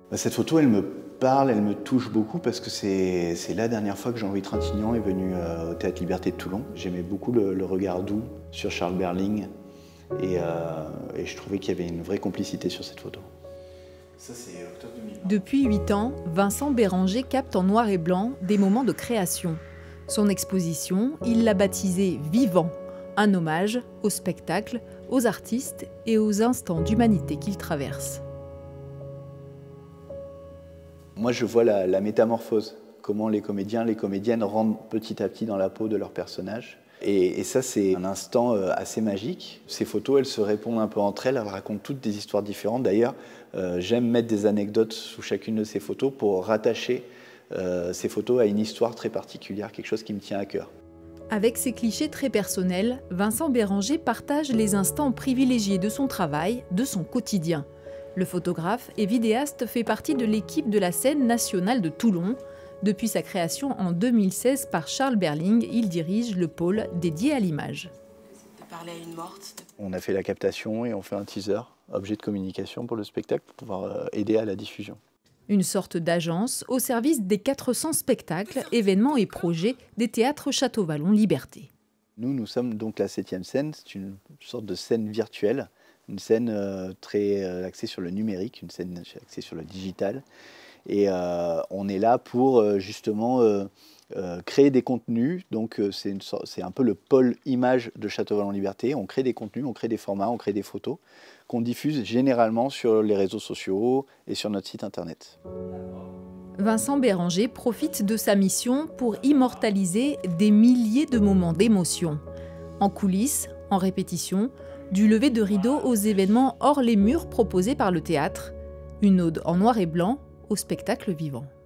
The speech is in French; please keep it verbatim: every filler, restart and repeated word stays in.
Cette photo, elle me parle, elle me touche beaucoup parce que c'est la dernière fois que Jean-Louis Trintignant est venu euh, au Théâtre Liberté de Toulon. J'aimais beaucoup le, le regard doux sur Charles Berling et, euh, et je trouvais qu'il y avait une vraie complicité sur cette photo. Ça, c'est octobre deux mille vingt. Depuis huit ans, Vincent Béranger capte en noir et blanc des moments de création. Son exposition, il l'a baptisée « Vivant », un hommage au spectacle, aux artistes et aux instants d'humanité qu'il traverse. Moi, je vois la, la métamorphose, comment les comédiens, les comédiennes rentrent petit à petit dans la peau de leur personnage. Et, et ça, c'est un instant assez magique. Ces photos, elles se répondent un peu entre elles, elles racontent toutes des histoires différentes. D'ailleurs, euh, j'aime mettre des anecdotes sous chacune de ces photos pour rattacher euh, ces photos à une histoire très particulière, quelque chose qui me tient à cœur. Avec ses clichés très personnels, Vincent Béranger partage les instants privilégiés de son travail, de son quotidien. Le photographe et vidéaste fait partie de l'équipe de la Scène nationale de Toulon. Depuis sa création en deux mille seize par Charles Berling, il dirige le pôle dédié à l'image. On a fait la captation et on fait un teaser, objet de communication pour le spectacle, pour pouvoir aider à la diffusion. Une sorte d'agence au service des quatre cents spectacles, événements et projets des théâtres Château-Vallon Liberté. Nous, nous sommes donc la septième scène, c'est une sorte de scène virtuelle. Une scène euh, très euh, axée sur le numérique, une scène axée sur le digital. Et euh, on est là pour euh, justement euh, euh, créer des contenus. Donc euh, c'est un peu le pôle image de Château-Vallon Liberté. On crée des contenus, on crée des formats, on crée des photos qu'on diffuse généralement sur les réseaux sociaux et sur notre site internet. Vincent Béranger profite de sa mission pour immortaliser des milliers de moments d'émotion. En coulisses, en répétition, du lever de rideau aux événements hors les murs proposés par le théâtre, une ode en noir et blanc au spectacle vivant.